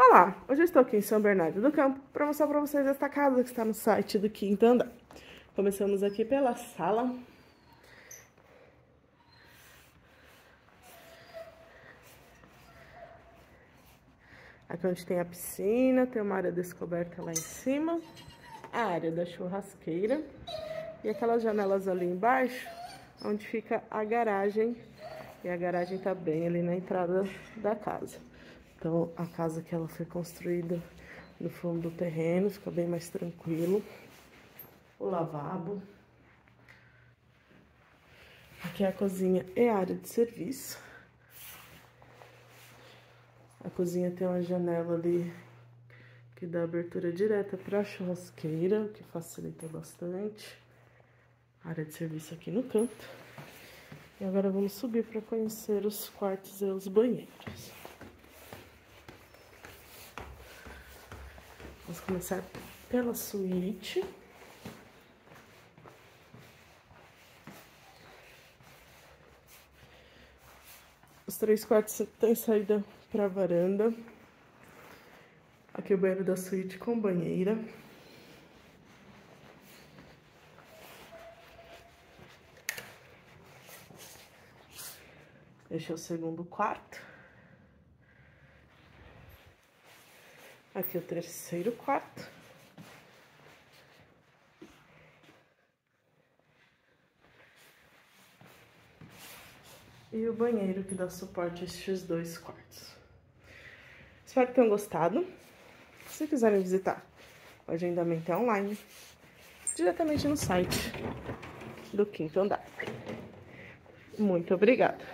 Olá, hoje eu estou aqui em São Bernardo do Campo para mostrar para vocês esta casa que está no site do quinto andar. Começamos aqui pela sala. Aqui onde tem a piscina, tem uma área descoberta lá em cima, a área da churrasqueira e aquelas janelas ali embaixo, onde fica a garagem. E a garagem tá bem ali na entrada da casa. Então, a casa que ela foi construída no fundo do terreno, fica bem mais tranquilo. O lavabo. Aqui é a cozinha e a área de serviço. A cozinha tem uma janela ali que dá abertura direta para a churrasqueira, o que facilita bastante. A área de serviço aqui no canto. E agora vamos subir para conhecer os quartos e os banheiros. Vamos começar pela suíte. Os 3 quartos têm saída para a varanda. Aqui o banheiro da suíte com banheira. Este é o segundo quarto. Aqui o terceiro quarto. E o banheiro que dá suporte a estes 2 quartos. Espero que tenham gostado. Se quiserem visitar, o agendamento é online, diretamente no site do quinto andar. Muito obrigada!